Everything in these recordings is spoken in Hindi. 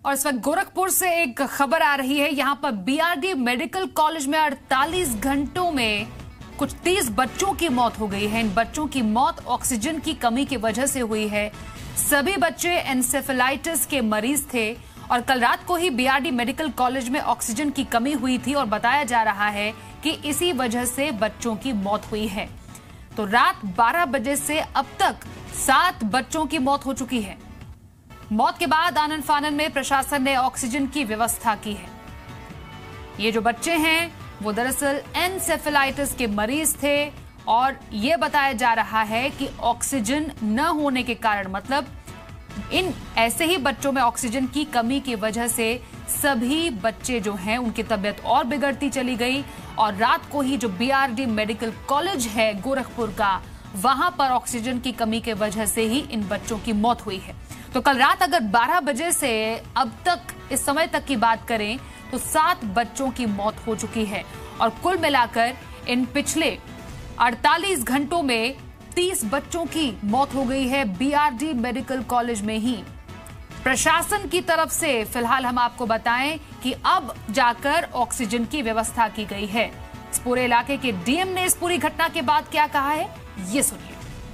और इस वक्त गोरखपुर से एक खबर आ रही है। यहाँ पर बीआरडी मेडिकल कॉलेज में 48 घंटों में कुछ 30 बच्चों की मौत हो गई है। इन बच्चों की मौत ऑक्सीजन की कमी की वजह से हुई है। सभी बच्चे एन्सेफेलाइटिस के मरीज थे और कल रात को ही बीआरडी मेडिकल कॉलेज में ऑक्सीजन की कमी हुई थी और बताया जा रहा है कि इसी वजह से बच्चों की मौत हुई है। तो रात 12 बजे से अब तक 7 बच्चों की मौत हो चुकी है। मौत के बाद आनन फानन में प्रशासन ने ऑक्सीजन की व्यवस्था की है। ये जो बच्चे हैं वो दरअसल एन्सेफेलाइटिस के मरीज थे और ये बताया जा रहा है कि ऑक्सीजन न होने के कारण, मतलब इन ऐसे ही बच्चों में ऑक्सीजन की कमी की वजह से सभी बच्चे जो हैं उनकी तबीयत और बिगड़ती चली गई और रात को ही जो बीआरडी मेडिकल कॉलेज है गोरखपुर का, वहां पर ऑक्सीजन की कमी की वजह से ही इन बच्चों की मौत हुई है। तो कल रात अगर 12 बजे से अब तक इस समय तक की बात करें तो 7 बच्चों की मौत हो चुकी है और कुल मिलाकर इन पिछले 48 घंटों में 30 बच्चों की मौत हो गई है बीआरडी मेडिकल कॉलेज में ही। प्रशासन की तरफ से फिलहाल हम आपको बताएं कि अब जाकर ऑक्सीजन की व्यवस्था की गई है। इस पूरे इलाके के डीएम ने इस पूरी घटना के बाद क्या कहा है, ये सुनिए।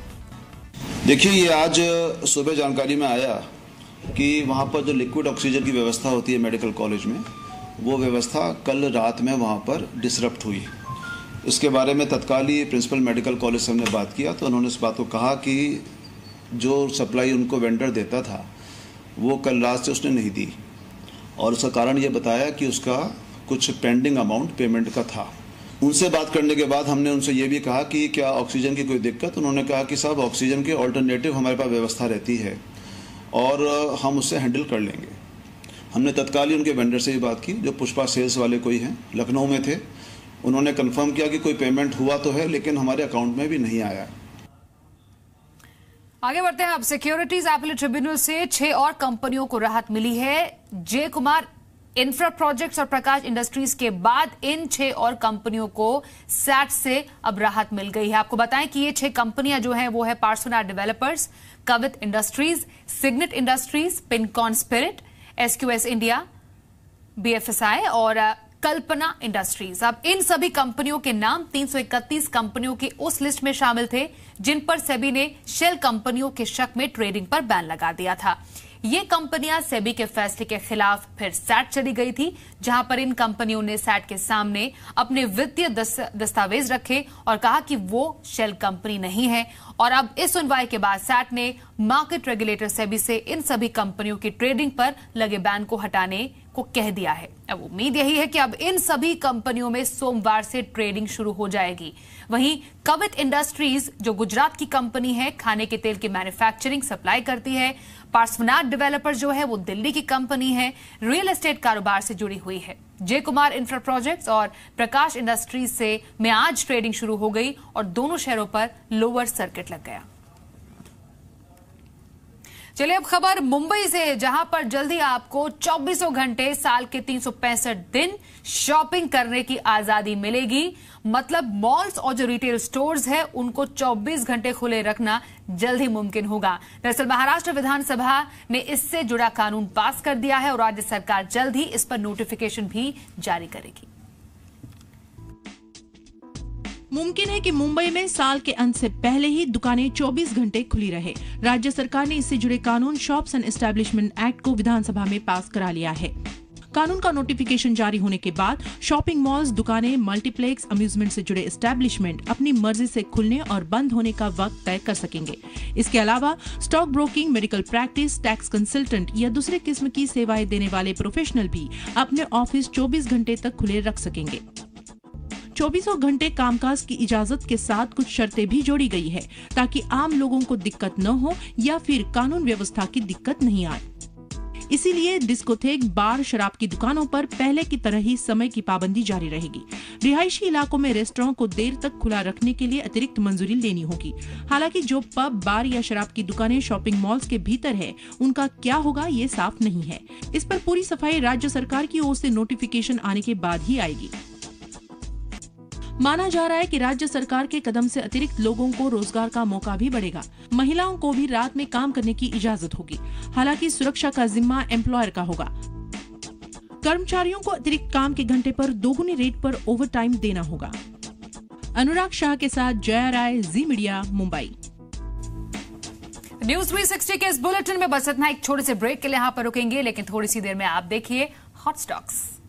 देखिए, ये आज सुबह जानकारी में आया कि वहाँ पर जो लिक्विड ऑक्सीजन की व्यवस्था होती है मेडिकल कॉलेज में, वो व्यवस्था कल रात में वहाँ पर डिसरप्ट हुई। इसके बारे में तत्काल ही प्रिंसिपल मेडिकल कॉलेज से हमने बात किया तो उन्होंने इस बात को कहा कि जो सप्लाई उनको वेंडर देता था वो कल रात से उसने नहीं दी और उसका कारण ये बताया कि उसका कुछ पेंडिंग अमाउंट पेमेंट का था। उनसे बात करने के बाद हमने उनसे ये भी कहा कि क्या ऑक्सीजन की कोई दिक्कत। उन्होंने कहा कि साहब ऑक्सीजन के ऑल्टरनेटिव हमारे पास व्यवस्था रहती है और हम उससे हैंडल कर लेंगे। हमने तत्काल ही उनके वेंडर से भी बात की, जो पुष्पा सेल्स वाले कोई हैं, लखनऊ में थे। उन्होंने कंफर्म किया कि कोई पेमेंट हुआ तो है लेकिन हमारे अकाउंट में भी नहीं आया। आगे बढ़ते हैं। अब सिक्योरिटीज अपीलेट ट्रिब्यूनल से 6 और कंपनियों को राहत मिली है। जय कुमार इंफ्रा प्रोजेक्ट्स और प्रकाश इंडस्ट्रीज के बाद इन 6 और कंपनियों को सैट से अब राहत मिल गई है। आपको बताएं कि ये 6 कंपनियां जो हैं वो है Parsonar developers, Kavit industries, Signet industries, Pincon spirit, SQS India, BFSI और कल्पना इंडस्ट्रीज। अब इन सभी कंपनियों के नाम 331 कंपनियों की उस लिस्ट में शामिल थे जिन पर सेबी ने शेल कंपनियों के शक में ट्रेडिंग पर बैन लगा दिया था। ये कंपनियां सेबी के फैसले के खिलाफ फिर सैट चली गई थी, जहां पर इन कंपनियों ने सैट के सामने अपने वित्तीय दस्तावेज रखे और कहा कि वो शेल कंपनी नहीं है। और अब इस सुनवाई के बाद सैट ने मार्केट रेगुलेटर सेबी से इन सभी कंपनियों की ट्रेडिंग पर लगे बैन को हटाने को कह दिया है। अब उम्मीद यही है कि अब इन सभी कंपनियों में सोमवार से ट्रेडिंग शुरू हो जाएगी। वहीं कवित इंडस्ट्रीज जो गुजरात की कंपनी है, खाने के तेल की मैन्युफैक्चरिंग सप्लाई करती है। पार्सोनार डेवलपर जो है वो दिल्ली की कंपनी है, रियल एस्टेट कारोबार से जुड़ी हुई है। जय कुमार इंफ्रा प्रोजेक्ट्स और प्रकाश इंडस्ट्रीज से में आज ट्रेडिंग शुरू हो गई और दोनों शेयरों पर लोअर सर्किट लग गया। चलिए अब खबर मुंबई से, जहां पर जल्दी आपको 24 घंटे साल के 365 दिन शॉपिंग करने की आजादी मिलेगी। मतलब मॉल्स और जो रिटेल स्टोर्स है उनको 24 घंटे खुले रखना जल्द ही मुमकिन होगा। दरअसल महाराष्ट्र विधानसभा ने इससे जुड़ा कानून पास कर दिया है और राज्य सरकार जल्द ही इस पर नोटिफिकेशन भी जारी करेगी। मुमकिन है कि मुंबई में साल के अंत से पहले ही दुकानें 24 घंटे खुली रहे। राज्य सरकार ने इससे जुड़े कानून शॉप्स एंड एस्टैब्लिशमेंट एक्ट को विधानसभा में पास करा लिया है। कानून का नोटिफिकेशन जारी होने के बाद शॉपिंग मॉल्स, दुकानें, मल्टीप्लेक्स, अम्यूजमेंट से जुड़े एस्टैब्लिशमेंट अपनी मर्जी से खुलने और बंद होने का वक्त तय कर सकेंगे। इसके अलावा stock broking, medical practice, tax consultant या दूसरे किस्म की सेवाएं देने वाले प्रोफेशनल भी अपने ऑफिस 24 घंटे तक खुले रख सकेंगे। 24 घंटे कामकाज की इजाजत के साथ कुछ शर्तें भी जोड़ी गई है ताकि आम लोगों को दिक्कत न हो या फिर कानून व्यवस्था की दिक्कत नहीं आए। इसीलिए डिस्कोथेक, बार, शराब की दुकानों पर पहले की तरह ही समय की पाबंदी जारी रहेगी। रिहायशी इलाकों में रेस्टोरेंट को देर तक खुला रखने के लिए अतिरिक्त मंजूरी लेनी होगी। हालांकि जो पब, बार या शराब की दुकानें शॉपिंग मॉल्स के भीतर है, उनका क्या होगा ये साफ नहीं है। इस पर पूरी सफाई राज्य सरकार की ओर से नोटिफिकेशन आने के बाद ही आएगी। माना जा रहा है कि राज्य सरकार के कदम से अतिरिक्त लोगों को रोजगार का मौका भी बढ़ेगा। महिलाओं को भी रात में काम करने की इजाजत होगी। हालांकि सुरक्षा का जिम्मा एम्प्लॉयर का होगा। कर्मचारियों को अतिरिक्त काम के घंटे पर दोगुनी रेट पर ओवरटाइम देना होगा। अनुराग शाह के साथ Jaya Rai, Zee media, Mumbai. News 360 के इस बुलेटिन में बस इतना। एक छोटे से ब्रेक के लिए यहाँ पर रुकेंगे, लेकिन थोड़ी सी देर में आप देखिए हॉट स्टॉक्स।